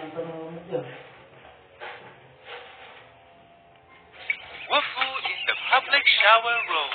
Wolfoo in the public shower room.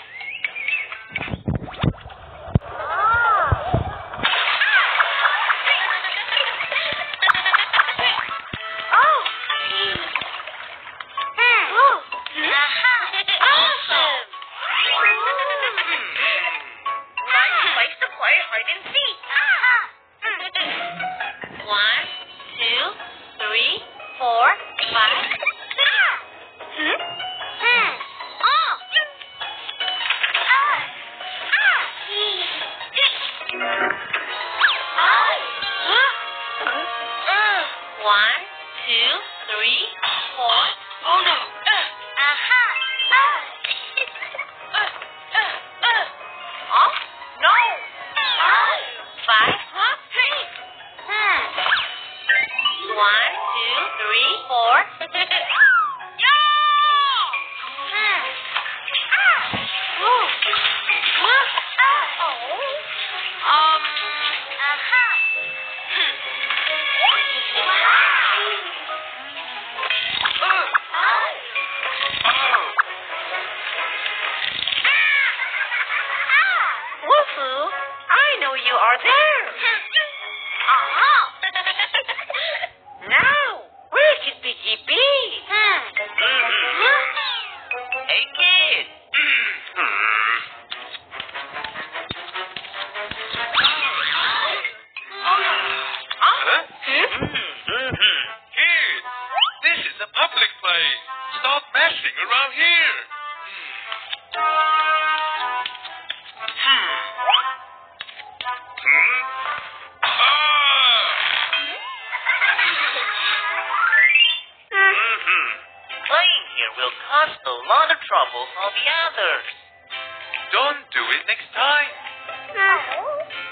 You are there. Now, where could Piggy be? Hey, kid. Kid, this is a public place. Stop messing around here. Playing here will cause a lot of trouble for the others. Don't do it next time.